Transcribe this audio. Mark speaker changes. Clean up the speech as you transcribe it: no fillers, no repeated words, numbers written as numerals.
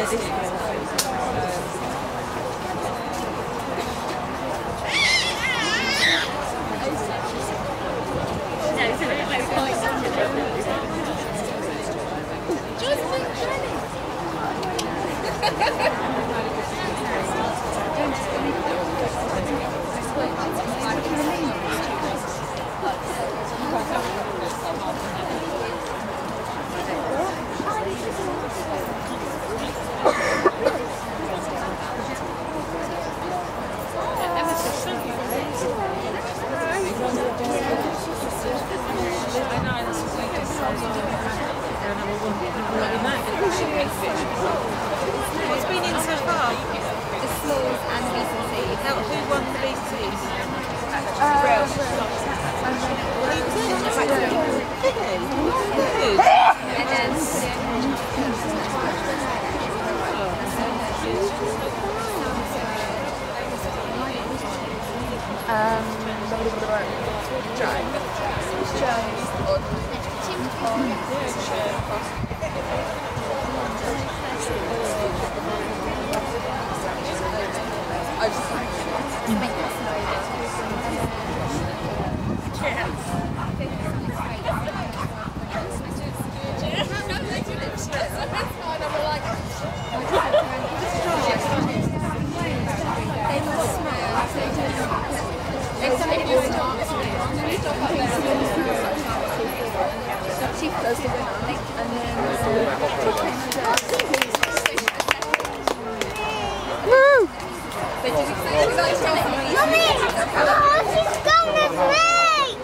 Speaker 1: What's been in so far?
Speaker 2: The smalls and BCC.
Speaker 1: Who won the BCCs?
Speaker 2: And then she closed the winner, and then woo! Mummy! Oh, she's gonna break!